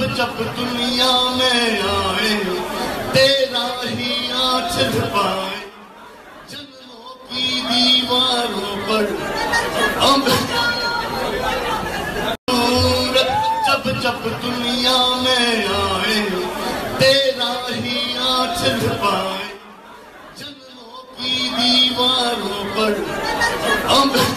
जब दुनिया में आए तेरा ही आँच पाए, जन्मों की दीवारों पर जब दुनिया में आए तेरा ही आँच पाए, जन्मों की दीवारों पर